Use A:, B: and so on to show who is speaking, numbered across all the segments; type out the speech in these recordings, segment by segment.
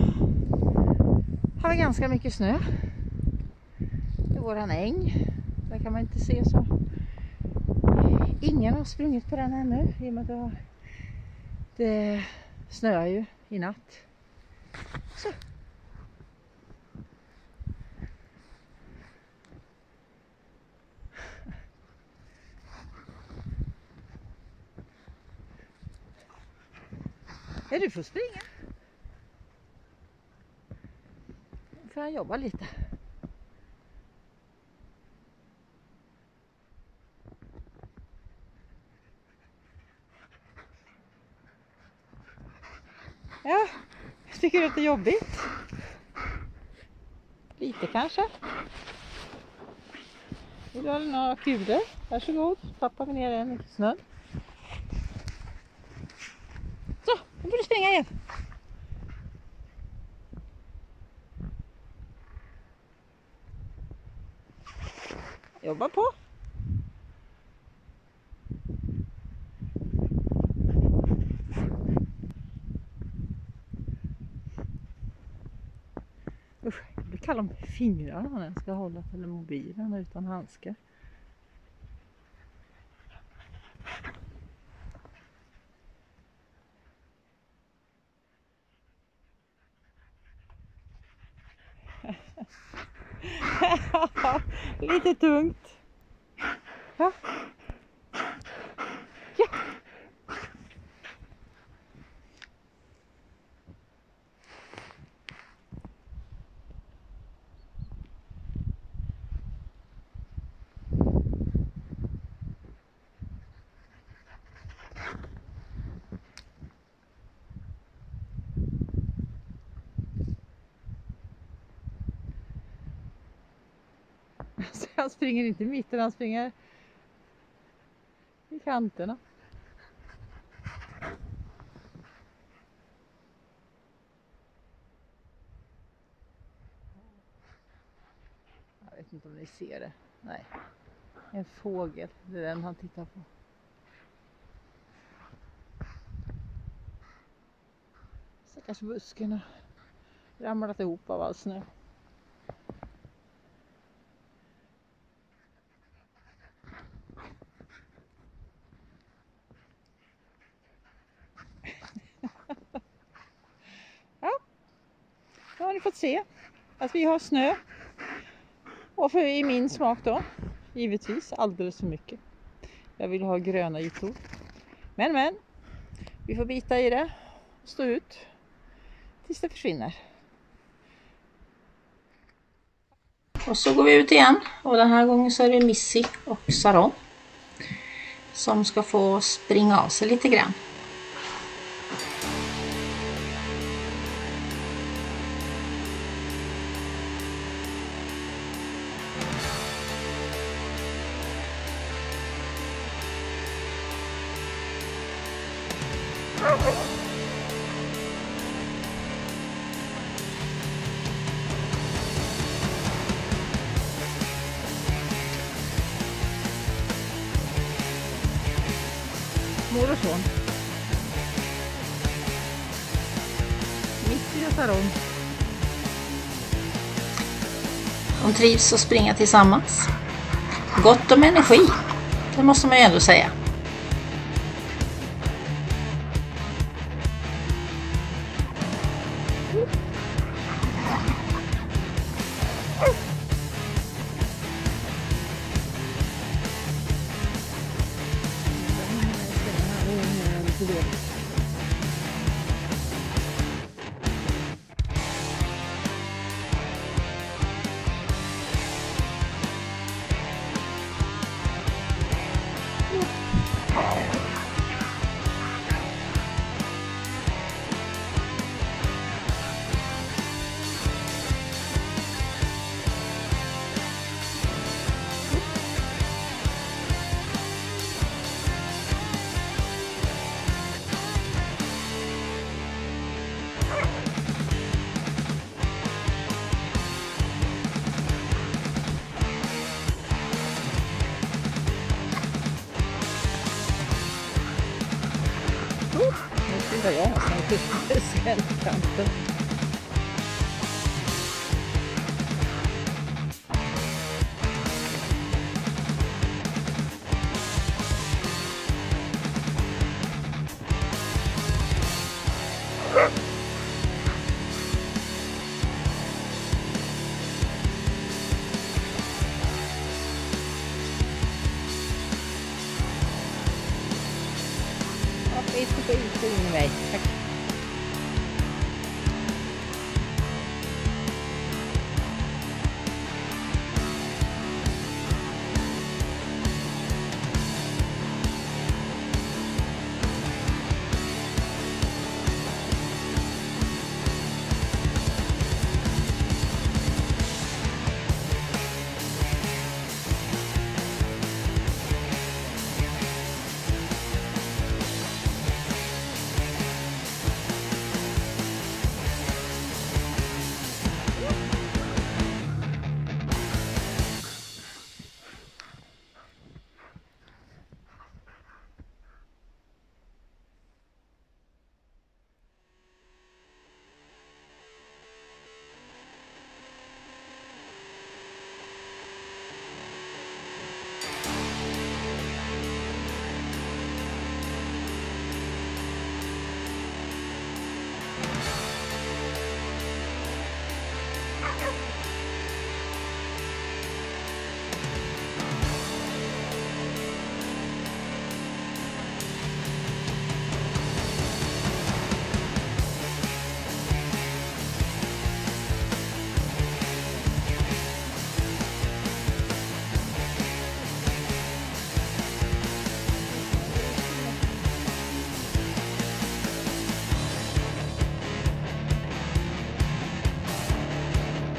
A: har vi ganska mycket snö. Det är våran äng. Där kan man inte se så. Ingen har sprungit på den ännu. I och med att det snöar ju i natt. Så. Ja, du får springa. Nu får jag jobba lite. Ja, tycker du att det är jobbigt? Lite kanske. Vill du ha några kulor? Varsågod, pappa med ner en i snön. Så, nu får du springa igen. Jobba på. Usch, det blir kall om fingrarna när den ska hålla till mobilen utan handskar. Lite tungt. Ja. Ja. Så han springer inte i mitten, han springer i kanterna. Jag vet inte om ni ser det. Nej. En fågel, det är den han tittar på. Stackars buskarna ramlat ihop av all snö. Ja, då har ni fått se att vi har snö. Och för i min smak då, givetvis alldeles för mycket. Jag vill ha gröna ytor. Men, vi får bita i det och stå ut tills det försvinner. Och så går vi ut igen. Och den här gången så är det Missy och Saron som ska få springa av sig lite grann. Mor och son. Mitt i Saron. De trivs att springa tillsammans. Gott om energi. Det måste man ju ändå säga. Nu ska jag ha kanten. Så in i mig. Tack.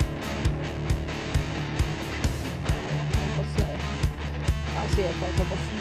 A: Se att jag tar bort